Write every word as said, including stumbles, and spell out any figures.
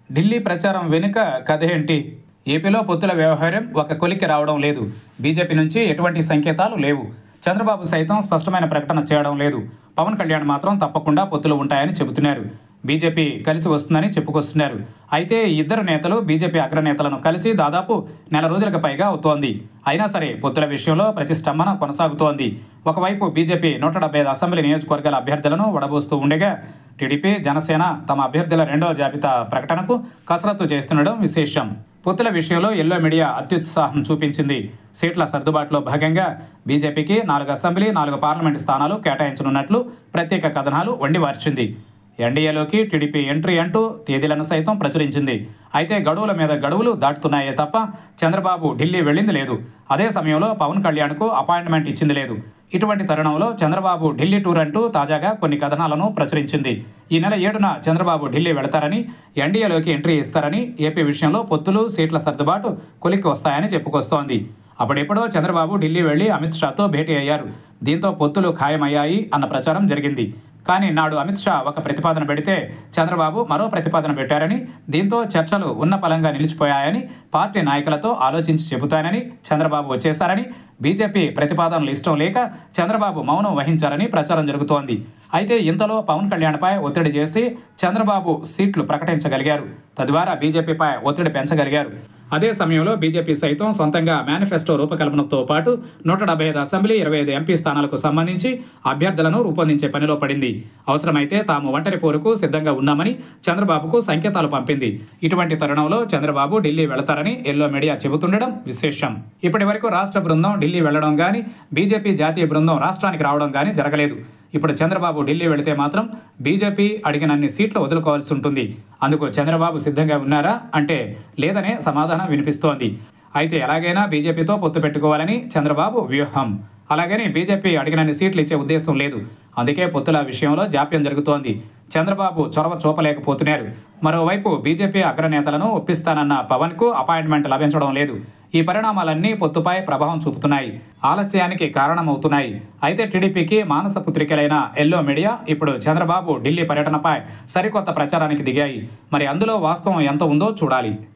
ఢిల్లీ ప్రచారం వెనుక కథ ఏంటి? ఏపీలో పొత్తుల వ్యవహారం ఒక కొలిక్కి రావడం లేదు. బీజేపీ నుంచి ఎటువంటి సంకేతాలు లేవు. చంద్రబాబు సైతం స్పష్టమైన ప్రకటన చేయడం లేదు. పవన్ కళ్యాణ్ మాత్రం తప్పకుండా పొత్తులు ఉంటాయని చెబుతున్నారు. బీజేపీ కలిసి వస్తుందని చెప్పుకొస్తున్నారు. అయితే ఈ ఇద్దరు నేతలు బీజేపీ అగ్రనేతలను కలిసి దాదాపు నెల రోజులకు పైగా అవుతోంది. అయినా సరే పొత్తుల విషయంలో ప్రతిష్టంభన కొనసాగుతోంది. ఒకవైపు బీజేపీ నూట డెబ్బై ఐదు అసెంబ్లీ నియోజకవర్గాల అభ్యర్థులను వడబోస్తూ ఉండగా, టీడీపీ, జనసేన తమ అభ్యర్థుల రెండవ జాబితా ప్రకటనకు కసరత్తు చేస్తుండడం విశేషం. పొత్తుల విషయంలో ఎల్లో మీడియా అత్యుత్సాహం చూపించింది. సీట్ల సర్దుబాటులో భాగంగా బీజేపీకి నాలుగు అసెంబ్లీ, నాలుగు పార్లమెంటు స్థానాలు కేటాయించనున్నట్లు ప్రత్యేక కథనాలు వండివార్చింది. ఎన్డీఏలోకి టీడీపీ ఎంట్రీ అంటూ తేదీలను సైతం ప్రచురించింది. అయితే గడువుల మీద గడువులు దాటుతున్నాయే తప్ప చంద్రబాబు ఢిల్లీ వెళ్ళింది లేదు. అదే సమయంలో పవన్ కళ్యాణ్కు అపాయింట్మెంట్ ఇచ్చింది లేదు. ఇటువంటి తరుణంలో చంద్రబాబు ఢిల్లీ టూర్ అంటూ తాజాగా కొన్ని కథనాలను ప్రచురించింది. ఈ నెల ఏడున చంద్రబాబు ఢిల్లీ వెళతారని, ఎన్డీఏలోకి ఎంట్రీ ఇస్తారని, ఏపీ విషయంలో పొత్తులు, సీట్ల సర్దుబాటు కొలిక్కి వస్తాయని చెప్పుకొస్తోంది. అప్పుడెప్పుడో చంద్రబాబు ఢిల్లీ వెళ్లి అమిత్ షాతో భేటీ అయ్యారు. దీంతో పొత్తులు ఖాయమయ్యాయి అన్న ప్రచారం జరిగింది. కానీ నాడు అమిత్ షా ఒక ప్రతిపాదన పెడితే చంద్రబాబు మరో ప్రతిపాదన పెట్టారని, దీంతో చర్చలు ఉన్న పలంగా నిలిచిపోయాయని, పార్టీ నాయకులతో ఆలోచించి చెబుతానని చంద్రబాబు వచ్చేశారని, బీజేపీ ప్రతిపాదనలు ఇష్టం లేక చంద్రబాబు మౌనం వహించారని ప్రచారం జరుగుతోంది. అయితే ఇంతలో పవన్ కళ్యాణ్పై ఒత్తిడి చేసి చంద్రబాబు సీట్లు ప్రకటించగలిగారు. తద్వారా బీజేపీపై ఒత్తిడి పెంచగలిగారు. అదే సమయంలో బీజేపీ సైతం సొంతంగా మేనిఫెస్టో రూపకల్పనతో పాటు నూట డెబ్బై ఐదు అసెంబ్లీ, ఇరవై ఐదు ఎంపీ స్థానాలకు సంబంధించి అభ్యర్థులను రూపొందించే పనిలో పడింది. అవసరమైతే తాము ఒంటరి పోరుకు సిద్ధంగా ఉన్నామని చంద్రబాబుకు సంకేతాలు పంపింది. ఇటువంటి తరుణంలో చంద్రబాబు ఢిల్లీ వెళతారని ఎల్లో మీడియా చెబుతుండడం విశేషం. ఇప్పటి వరకు రాష్ట్ర బృందం ఢిల్లీ వెళ్లడం కానీ, బీజేపీ జాతీయ బృందం రాష్ట్రానికి రావడం కానీ జరగలేదు. ఇప్పుడు చంద్రబాబు ఢిల్లీ వెళితే మాత్రం బీజేపీ అడిగినన్ని సీట్లు వదులుకోవాల్సి ఉంటుంది. అందుకు చంద్రబాబు సిద్ధంగా ఉన్నారా అంటే లేదనే సమాధానం వినిపిస్తోంది. అయితే ఎలాగైనా బీజేపీతో పొత్తు పెట్టుకోవాలని చంద్రబాబు వ్యూహం. అలాగని బీజేపీ అడిగినన్ని సీట్లు ఇచ్చే ఉద్దేశం లేదు. అందుకే పొత్తుల విషయంలో జాప్యం జరుగుతోంది. చంద్రబాబు చొరవ చూపలేకపోతున్నారు. మరోవైపు బీజేపీ అగ్రనేతలను ఒప్పిస్తానన్న పవన్కు అపాయింట్మెంట్ లభించడం లేదు. ఈ పరిణామాలన్నీ పొత్తుపై ప్రభావం చూపుతున్నాయి, ఆలస్యానికి కారణమవుతున్నాయి. అయితే టీడీపీకి మానస పుత్రికలైన ఎల్లో మీడియా ఇప్పుడు చంద్రబాబు ఢిల్లీ పర్యటనపై సరికొత్త ప్రచారానికి దిగాయి. మరి అందులో వాస్తవం ఎంత ఉందో చూడాలి.